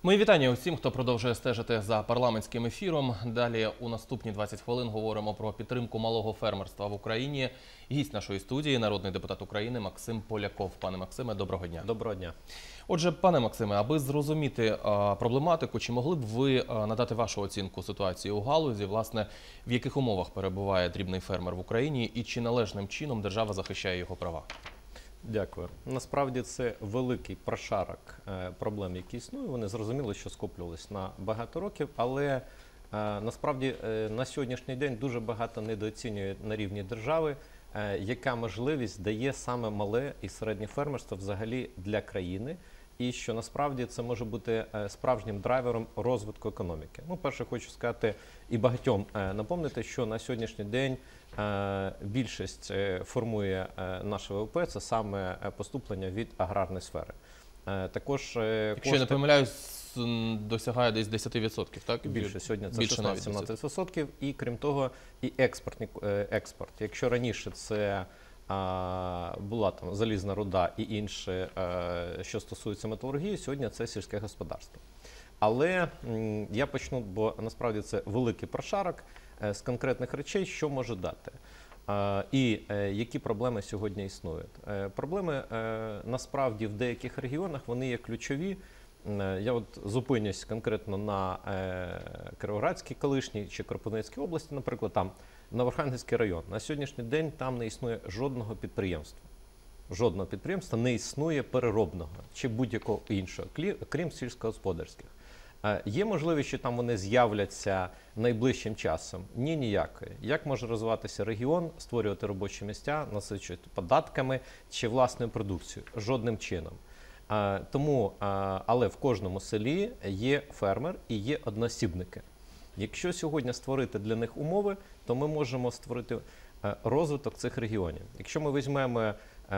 Мої вітання усім, хто продовжує стежити за парламентським ефіром. Далі у наступні 20 хвилин говоримо про підтримку малого фермерства в Україні. Гість нашої студії – народний депутат України Максим Поляков. Пане Максиме, доброго дня. Доброго дня. Отже, пане Максиме, аби зрозуміти проблематику, чи могли б ви надати вашу оцінку ситуації у галузі, власне, в яких умовах перебуває дрібний фермер в Україні і чи належним чином держава захищає його права? Дякую. Насправді це великий прошарок проблем, які існують. Вони зрозуміло, що скоплювалися на багато років, але насправді на сьогоднішній день дуже багато недооцінює на рівні держави, яка можливість дає саме мале і середнє фермерство взагалі для країни. І що насправді це може бути справжнім драйвером розвитку економіки. Ну, перше, хочу сказати і багатьом напомнити, що на сьогоднішній день більшість формує наше ВВП, це саме поступлення від аграрної сфери. Також якщо я не помиляюсь, досягає десь 10%, так? Більше, сьогодні це 16-17%. І крім того, і експорт. Якщо раніше це була там залізна руда і інше, що стосується металургії, сьогодні це сільське господарство. Але я почну, бо насправді це великий прошарок з конкретних речей, що може дати. І які проблеми сьогодні існують. Проблеми насправді в деяких регіонах, вони є ключові. Я от зупинюсь конкретно на Кіровоградській колишній чи Кропивницькій області, наприклад, там Новоархангельський район. На сьогоднішній день там не існує жодного підприємства. Жодного підприємства не існує переробного чи будь-якого іншого, крім сільськогосподарських. Є можливість, що там вони з'являться найближчим часом? Ні, ніякої. Як може розвиватися регіон, створювати робочі місця, насичувати податками чи власною продукцією? Жодним чином. Але в кожному селі є фермер і є одноосібники. Якщо сьогодні створити для них умови, то ми можемо створити розвиток цих регіонів. Якщо ми візьмемо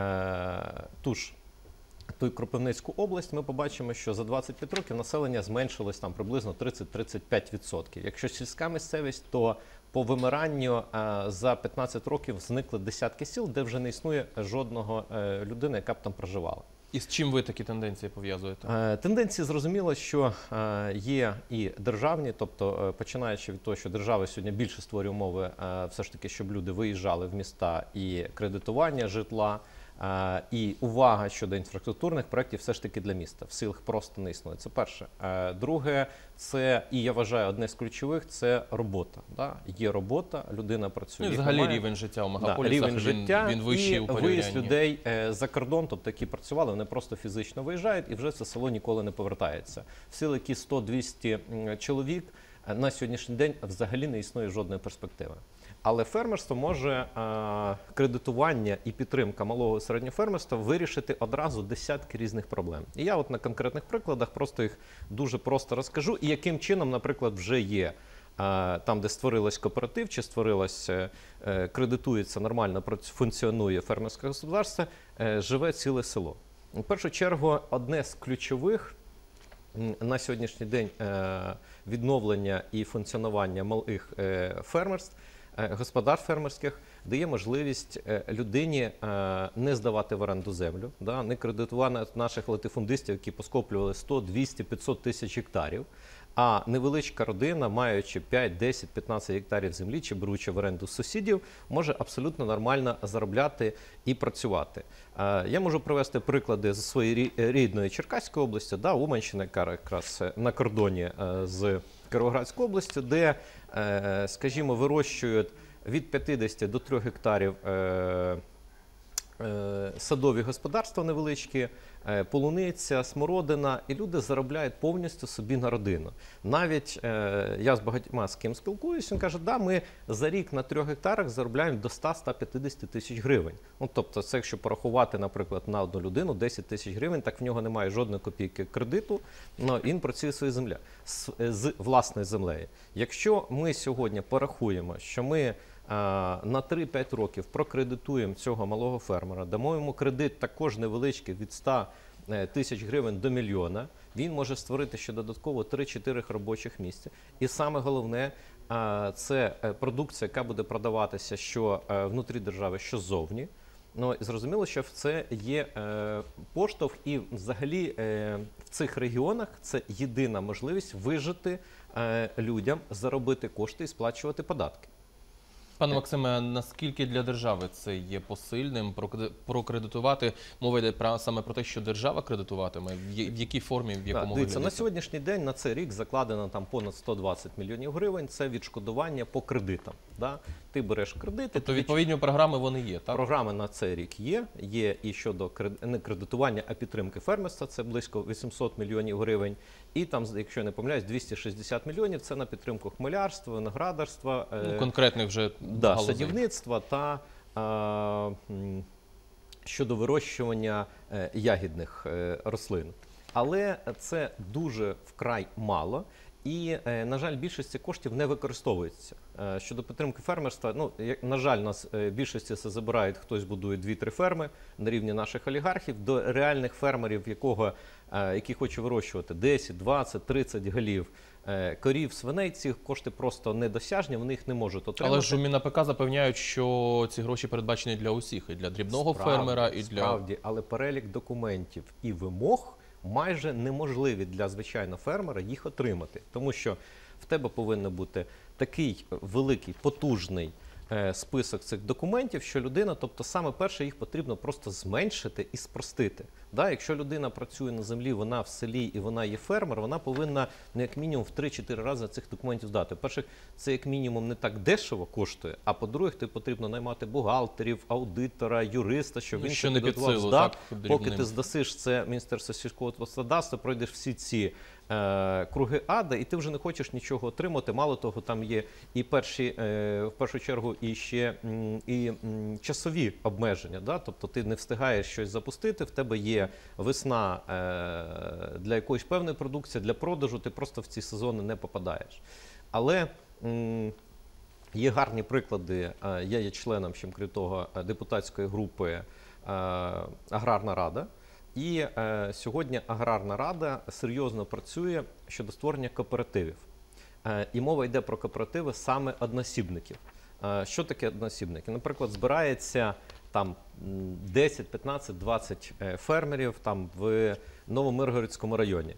ту Кропивницьку область, ми побачимо, що за 25 років населення зменшилось там приблизно 30-35%. Якщо сільська місцевість, то по вимиранню за 15 років зникли десятки сіл, де вже не існує жодного людини, яка б там проживала. І з чим ви такі тенденції пов'язуєте? Тенденції, зрозуміло, що є і державні, тобто починаючи від того, що держава сьогодні більше створює умови, все ж таки, щоб люди виїжджали в міста, і кредитування житла, і увага щодо інфраструктурних проєктів все ж таки для міста. В селах просто не існує. Це перше. Друге, це, і я вважаю, одне з ключових, це робота. Да? Є робота, людина працює. Ну, взагалі рівень життя у мегаполісах, він вищий у порівнянні. І виїзд людей за кордон, тобто які працювали, вони просто фізично виїжджають і вже це село ніколи не повертається. В селі, які 100-200 чоловік, на сьогоднішній день взагалі не існує жодної перспективи. Але фермерство може, кредитування і підтримка малого і середнього фермерства вирішити одразу десятки різних проблем. І я от на конкретних прикладах просто їх дуже просто розкажу, і яким чином, наприклад, вже є там, де створилось кооператив, чи створилось, кредитується, нормально функціонує фермерське господарство, живе ціле село. В першу чергу, одне з ключових на сьогоднішній день відновлення і функціонування малих фермерств, господарств фермерських, дає можливість людині не здавати в оренду землю, не кредитувати наших латифундистів, які поскоплювали 100, 200, 500 тисяч гектарів, а невеличка родина, маючи 5, 10, 15 гектарів землі чи беручи в оренду сусідів, може абсолютно нормально заробляти і працювати. Я можу привести приклади з своєї рідної Черкаської області, Уманщина, яка якраз на кордоні з Кіровоградською областю, де, скажімо, вирощують від 50 до 3 гектарів садові господарства невеличкі, полуниця, смородина, і люди заробляють повністю собі на родину. Навіть я з багатьма з ким спілкуюся, він каже, ми за рік на 3 гектарах заробляємо до 100-150 тисяч гривень. Ну, тобто це якщо порахувати, наприклад, на одну людину 10 тисяч гривень, так в нього немає жодної копійки кредиту, але він працює з власною землею. Якщо ми сьогодні порахуємо, що ми на 3-5 років прокредитуємо цього малого фермера, дамо йому кредит також невеличкий від 100 тисяч гривень до мільйона, він може створити ще додатково 3-4 робочих місця. І саме головне, це продукція, яка буде продаватися що внутрі держави, що ззовні. Ну, і зрозуміло, що це є поштовх, і взагалі в цих регіонах це єдина можливість вижити людям, заробити кошти і сплачувати податки. Пане Максиме, наскільки для держави це є посильним прокредитувати? Мова йде саме про те, що держава кредитуватиме? В якій формі, в якому Дивіться, вигляді? на сьогоднішній день на цей рік закладено там понад 120 мільйонів гривень. Це відшкодування по кредитам. Да? Ти береш кредити. Тобто відповідні програми вони є, так? Програми на цей рік є. Є і щодо не кредитування, а підтримки фермерства. Це близько 800 мільйонів гривень. І там, якщо я не помиляюсь, 260 мільйонів – це на підтримку хмелярства, виноградарства. Конкретних вже галузей. Садівництва та щодо вирощування ягідних рослин. Але це дуже вкрай мало. І, на жаль, більшість цих коштів не використовується. Щодо підтримки фермерства, ну, на жаль, нас більшості це забирають, хтось будує 2-3 ферми на рівні наших олігархів, до реальних фермерів, які хочуть вирощувати 10, 20, 30 голів корів, свиней, ці кошти просто недосяжні, вони їх не можуть отримати. Але ж у МінАПК запевняють, що ці гроші передбачені для усіх, і для дрібного фермера, і для... Справді, але перелік документів і вимог майже неможливі для звичайного фермера їх отримати. Тому що в тебе повинен бути такий великий, потужний список цих документів, що людина, тобто саме перше, їх потрібно просто зменшити і спростити. Да, якщо людина працює на землі, вона в селі і вона є фермер, вона повинна ну, як мінімум в 3-4 рази цих документів здати. Перше, це як мінімум не так дешево коштує, а по-друге, тобі потрібно наймати бухгалтерів, аудитора, юриста, щоб він що не під підготував силу, здат. так, Поки ти здасиш це Міністерство сільського господарства, пройдеш всі ці круги ада, і ти вже не хочеш нічого отримати. Мало того, там є і в першу чергу і ще часові обмеження. Да? Тобто ти не встигаєш щось запустити, в тебе є весна для якоїсь певної продукції, для продажу, ти просто в ці сезони не попадаєш. Але є гарні приклади. Я є членом, ще крім того, депутатської групи «Аграрна рада». І сьогодні Аграрна рада серйозно працює щодо створення кооперативів. І мова йде про кооперативи саме односібників. Що таке односібники? Наприклад, збирається там 10, 15, 20 фермерів там, в Новомиргородському районі.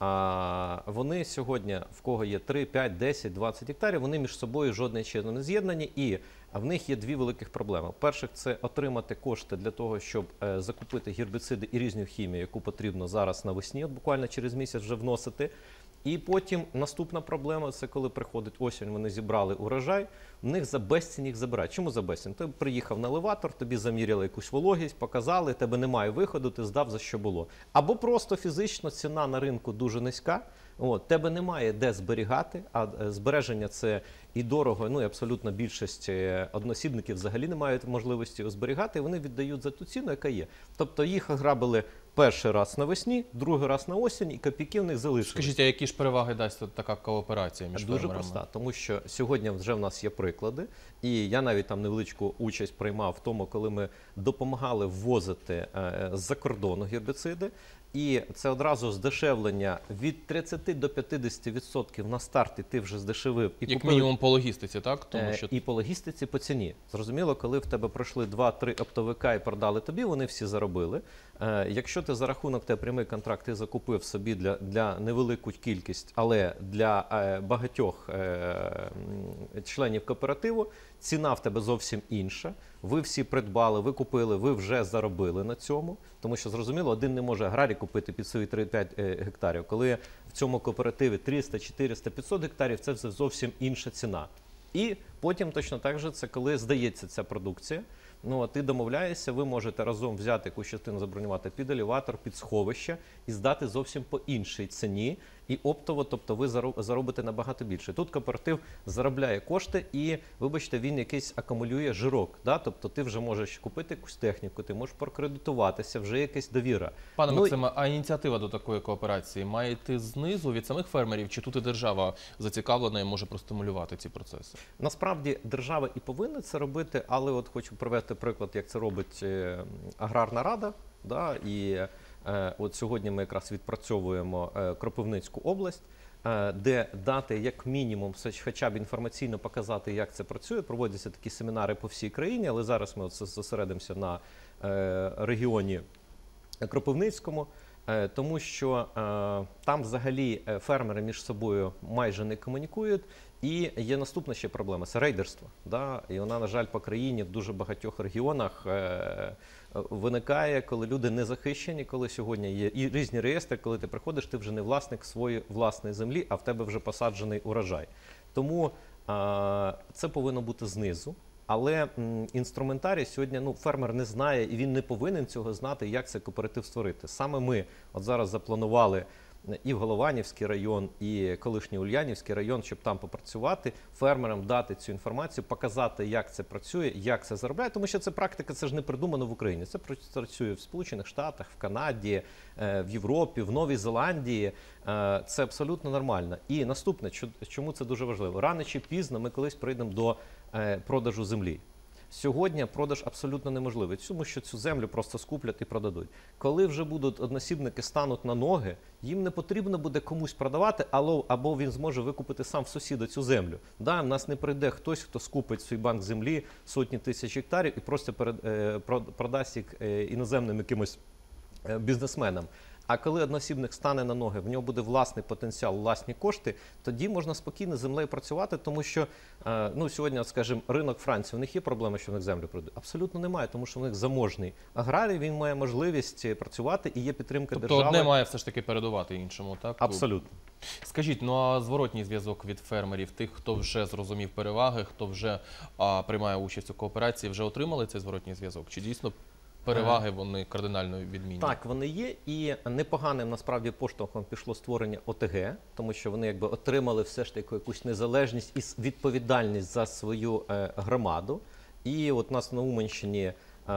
Вони сьогодні, в кого є 3, 5, 10, 20 гектарів, вони між собою жодним чином не з'єднані, і в них є дві великих проблеми. Перше, це отримати кошти для того, щоб закупити гербіциди і різну хімію, яку потрібно зараз навесні, буквально через місяць вже вносити. І потім наступна проблема – це коли приходить осінь, вони зібрали урожай, в них за безцінь їх забирають. Чому за безцінь? Ти приїхав на елеватор, тобі заміряли якусь вологість, показали, тебе немає виходу, ти здав за що було. Або просто фізично ціна на ринку дуже низька, тебе немає де зберігати, а збереження це і дорого, ну і абсолютно більшість односібників взагалі не мають можливості його зберігати, і вони віддають за ту ціну, яка є. Тобто їх ограбили перший раз навесні, другий раз на осінь, і копійки в них залишились. Скажіть, а які ж переваги дасть така кооперація між фермерами? Дуже проста, тому що сьогодні вже в нас є приклади, і я навіть там невеличку участь приймав в тому, коли ми допомагали ввозити з-за кордону гербіциди, і це одразу здешевлення від 30 до 50% на старті ти вже здешевив. І як мінімум по логістиці, так? Тому що... І по логістиці, по ціні. Зрозуміло, коли в тебе пройшли 2-3 оптовика і продали тобі, вони всі заробили. Якщо ти за рахунок тебе прямий контракт ти закупив собі для невелику кількість, але для багатьох членів кооперативу, ціна в тебе зовсім інша. Ви всі придбали, ви купили, ви вже заробили на цьому. Тому що, зрозуміло, один не може аграрій купити під свої 3-5 гектарів. Коли в цьому кооперативі 300, 400, 500 гектарів, це зовсім інша ціна. І потім точно так же, це коли здається ця продукція. Ну, а ти домовляєшся, ви можете разом взяти якусь частину, забронювати під елеватор, під сховище і здати зовсім по іншій ціні. І оптово, тобто ви заробите набагато більше. Тут кооператив заробляє кошти і, вибачте, він якийсь акумулює жирок. Да? Тобто ти вже можеш купити якусь техніку, ти можеш прокредитуватися, вже якась довіра. Пане Максиме, а ініціатива до такої кооперації має йти знизу, від самих фермерів, чи тут і держава зацікавлена і може простимулювати ці процеси? Насправді держава і повинна це робити, але от хочу привести приклад, як це робить Аграрна рада. Да? І от сьогодні ми якраз відпрацьовуємо Кропивницьку область. де дати як мінімум хоча б інформаційно показати, як це працює. Проводяться такі семінари по всій країні, але зараз ми зосередимося на регіоні Кропивницькому, тому що там взагалі фермери між собою майже не комунікують. І є наступна ще проблема – це рейдерство. Да? І вона, на жаль, по країні в дуже багатьох регіонах виникає, коли люди не захищені, коли сьогодні є і різні реєстри, коли ти приходиш, ти вже не власник своєї власної землі, а в тебе вже посаджений урожай. Тому це повинно бути знизу. Але інструментарій сьогодні фермер не знає і він не повинен цього знати, як цей кооператив створити. Саме ми от зараз запланували і в Голованівський район, і колишній Ульянівський район, щоб там попрацювати, фермерам дати цю інформацію, показати, як це працює, як це заробляє, тому що це практика, це ж не придумано в Україні. Це працює в Сполучених Штатах, в Канаді, в Європі, в Новій Зеландії. Це абсолютно нормально. І наступне, чому це дуже важливо? Рано чи пізно ми колись прийдемо до продажу землі. Сьогодні продаж абсолютно неможливий, тому що цю землю просто скуплять і продадуть. Коли вже будуть односібники стануть на ноги, їм не потрібно буде комусь продавати, або він зможе викупити сам в сусіда цю землю. Да, в нас не прийде хтось, хто скупить свій банк землі, сотні тисяч гектарів і просто продасть їх іноземним якимось бізнесменам. А коли односібник стане на ноги, в нього буде власний потенціал, власні кошти, тоді можна спокійно з землею працювати, тому що сьогодні, скажімо, ринок Франції, у них є проблема, що в них землю продають? Абсолютно немає, тому що в них заможний аграрій, він має можливість працювати і є підтримка держави. Тобто одне має все ж таки передувати іншому, так? Абсолютно. Скажіть, а зворотній зв'язок від фермерів, тих, хто вже зрозумів переваги, хто вже приймає участь у кооперації, вже отримали цей зворотній зв'язок? Чи дійсно переваги вони кардинально відмінні? Так, вони є, і непоганим насправді поштовхом пішло створення ОТГ, тому що вони отримали все ж таки якусь незалежність і відповідальність за свою громаду. І от у нас на Уманщині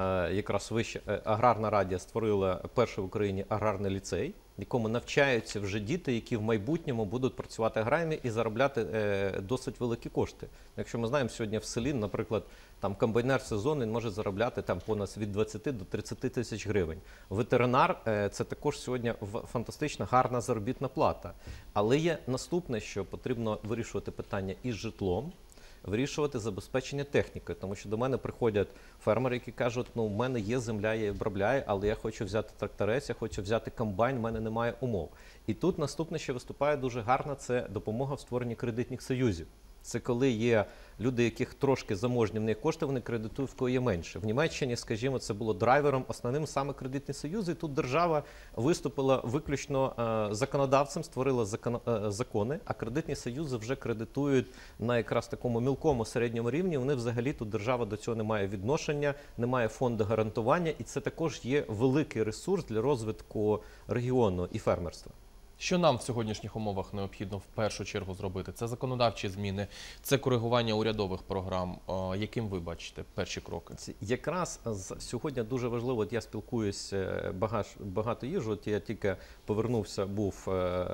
якраз аграрна радія створила перший в Україні аграрний ліцей, в якому навчаються вже діти, які в майбутньому будуть працювати аграріями і заробляти досить великі кошти. Якщо ми знаємо, сьогодні в селі, наприклад, там комбайнер сезонний може заробляти там понад від 20 до 30 тисяч гривень. Ветеринар – це також сьогодні фантастична, гарна заробітна плата. Але є наступне, що потрібно вирішувати питання із житлом, вирішувати забезпечення технікою, тому що до мене приходять фермери, які кажуть, в мене є земля, я її обробляю, але я хочу взяти тракторець, я хочу взяти комбайн, в мене немає умов. І тут наступне, що виступає дуже гарно, це допомога в створенні кредитних союзів. Це коли є люди, яких трошки заможні, в них кошти, вони кредитують, в кого є менше. В Німеччині, скажімо, це було драйвером, основним саме кредитні союзи. І тут держава виступила виключно законодавцем, створила закони, а кредитні союзи вже кредитують на якраз такому мілкому середньому рівні. Вони взагалі, тут держава до цього не має відношення, немає фонду гарантування. І це також є великий ресурс для розвитку регіону і фермерства. Що нам в сьогоднішніх умовах необхідно в першу чергу зробити? Це законодавчі зміни, це коригування урядових програм. Яким ви бачите перші кроки? Якраз сьогодні дуже важливо, от я спілкуюся, багато їжджу, от я тільки повернувся, був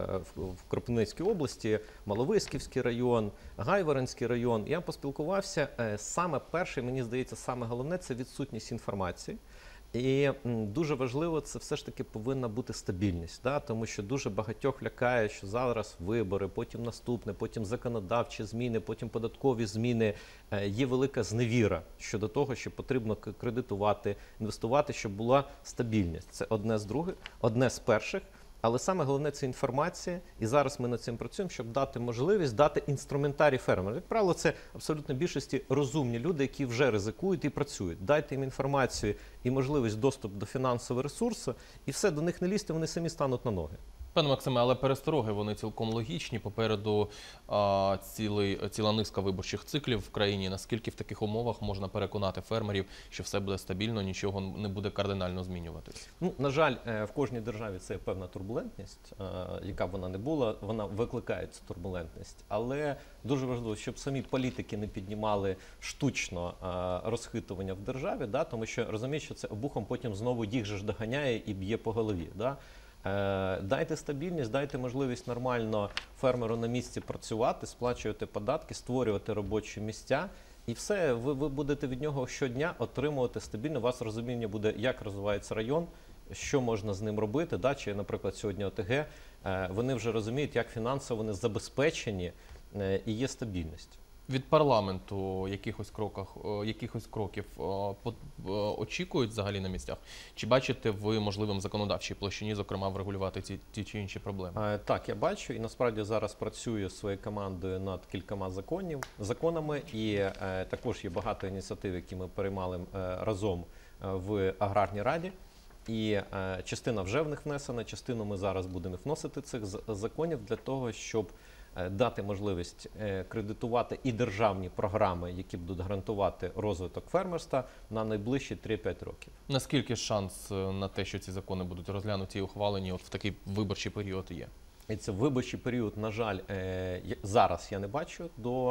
в Кропивницькій області, Маловиськівський район, Гайворонський район. Я поспілкувався, саме перше, мені здається, саме головне – це відсутність інформації. І дуже важливо, це все ж таки повинна бути стабільність, да? Тому що дуже багатьох лякає, що зараз вибори, потім наступне, потім законодавчі зміни, потім податкові зміни. Є велика зневіра щодо того, що потрібно кредитувати, інвестувати, щоб була стабільність. Це одне з перших. Але саме головне – це інформація, і зараз ми над цим працюємо, щоб дати можливість, дати інструментарій фермерам. Як правило, це абсолютно більшості розумні люди, які вже ризикують і працюють. Дайте їм інформацію і можливість доступу до фінансового ресурсу, і все, до них не лізьте, вони самі стануть на ноги. Пане Максиме, але перестороги, вони цілком логічні. Попереду ціла низка виборчих циклів в країні. Наскільки в таких умовах можна переконати фермерів, що все буде стабільно, нічого не буде кардинально змінюватись? На жаль, в кожній державі це певна турбулентність, яка б вона не була, вона викликає цю турбулентність. Але дуже важливо, щоб самі політики не піднімали штучно розхитування в державі, да, тому що розуміють, що це обухом потім знову їх же ж доганяє і б'є по голові. Да? Дайте стабільність, дайте можливість нормально фермеру на місці працювати, сплачувати податки, створювати робочі місця. І все, ви будете від нього щодня отримувати стабільно, у вас розуміння буде, як розвивається район, що можна з ним робити, да? Чи, наприклад, сьогодні ОТГ, вони вже розуміють, як фінансово вони забезпечені і є стабільність. Від парламенту якихось кроків очікують взагалі на місцях? Чи бачите ви можливим в законодавчій площині, зокрема, врегулювати ті чи інші проблеми? Так, я бачу, і насправді зараз працюю зі своєю командою над кількома законами, і також є багато ініціатив, які ми приймали разом в Аграрній раді. І частина вже в них внесена, частину ми зараз будемо вносити цих законів для того, щоб дати можливість кредитувати і державні програми, які будуть гарантувати розвиток фермерства на найближчі 3-5 років. Наскільки шанс на те, що ці закони будуть розглянуті і ухвалені от в такий виборчий період є? І це виборчий період, на жаль, зараз я не бачу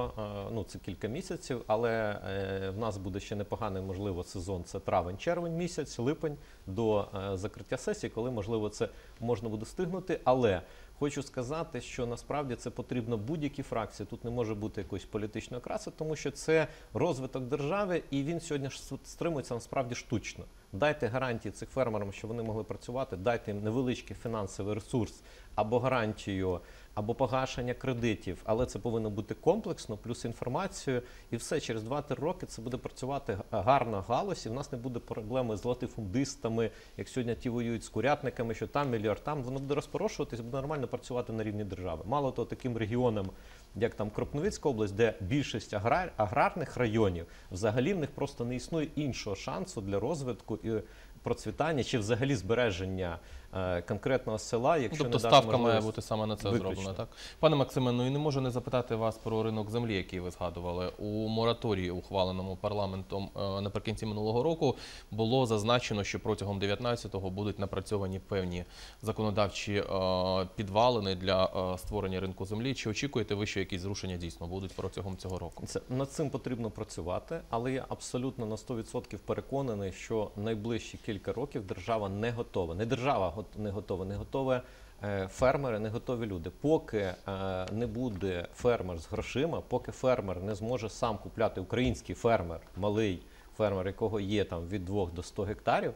це кілька місяців, але в нас буде ще непоганий, можливо, сезон, це травень-червень місяць, липень, до закриття сесії, коли, можливо, це можна буде встигнути, але хочу сказати, що насправді це потрібно будь-якій фракції, тут не може бути якоїсь політичної окраси, тому що це розвиток держави, і він сьогодні стримується насправді штучно. Дайте гарантії цих фермерам, що вони могли працювати, дайте їм невеличкий фінансовий ресурс, або гарантію, або погашення кредитів, але це повинно бути комплексно, плюс інформацію, і все, через 2-3 роки це буде працювати гарна галузь, і в нас не буде проблеми з латифундистами, як сьогодні ті воюють з курятниками, що там мільярд, там воно буде розпорошуватись, буде нормально працювати на рівні держави. Мало того, таким регіонам, як там Кропивницька область, де більшість аграрних районів, взагалі в них просто не існує іншого шансу для розвитку і процвітання чи взагалі збереження конкретного села, якщо тобто не дати ставка має бути саме на це зроблена, так? Пане Максиме, ну і не можу не запитати вас про ринок землі, який ви згадували. У мораторії, ухваленому парламентом наприкінці минулого року, було зазначено, що протягом 19-го будуть напрацьовані певні законодавчі підвалини для створення ринку землі. Чи очікуєте ви, що якісь зрушення дійсно будуть протягом цього року? Над цим потрібно працювати, але я абсолютно на 100% переконаний, що найближчі кілька років держава не готова. Не держава не готові фермери, не готові люди. Поки не буде фермер з грошима, поки фермер не зможе сам купляти, український фермер, малий фермер, якого є там від 2 до 100 гектарів,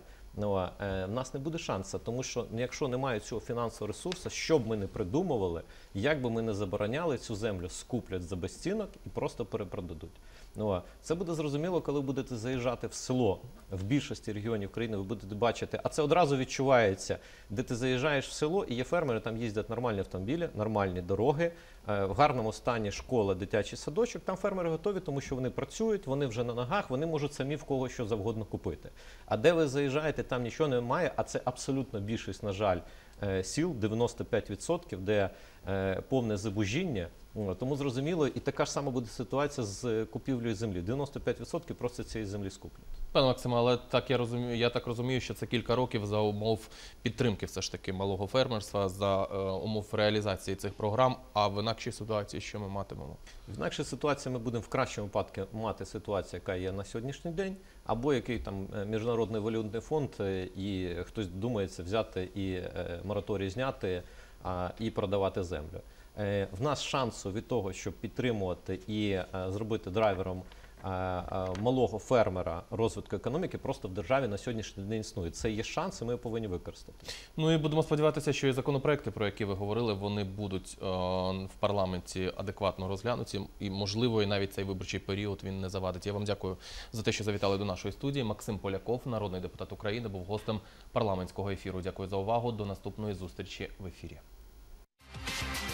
в нас не буде шансу, тому що якщо немає цього фінансового ресурсу, що б ми не придумували, як би ми не забороняли, цю землю скуплять за безцінок і просто перепродадуть. Це буде зрозуміло, коли будете заїжджати в село, в більшості регіонів країни ви будете бачити, а це одразу відчувається, де ти заїжджаєш в село і є фермери, там їздять нормальні автомобілі, нормальні дороги, в гарному стані школа, дитячий садочок, там фермери готові, тому що вони працюють, вони вже на ногах, вони можуть самі в кого що завгодно купити. А де ви заїжджаєте, там нічого немає, а це абсолютно більшість, на жаль, сіл, 95%, де повне зубожіння. Тому зрозуміло, і така ж сама буде ситуація з купівлею землі. 95% просто цієї землі скуплять. Пане Максиме, але я так розумію, що це кілька років за умов підтримки все ж таки малого фермерства, за умов реалізації цих програм, а в інакшій ситуації що ми матимемо? В інакшій ситуації ми будемо в кращому випадку мати ситуацію, яка є на сьогоднішній день, або який там Міжнародний валютний фонд, і хтось думається взяти і мораторій зняти, і продавати землю. В нас шансу від того, щоб підтримувати і зробити драйвером малого фермера розвитку економіки, просто в державі на сьогоднішній день існує. Це є шанс, і ми повинні використати. Ну і будемо сподіватися, що і законопроекти, про які ви говорили, вони будуть в парламенті адекватно розглянуті, і, можливо, і навіть цей виборчий період він не завадить. Я вам дякую за те, що завітали до нашої студії. Максим Поляков, народний депутат України, був гостем парламентського ефіру. Дякую за увагу. До наступної зустрічі в ефірі.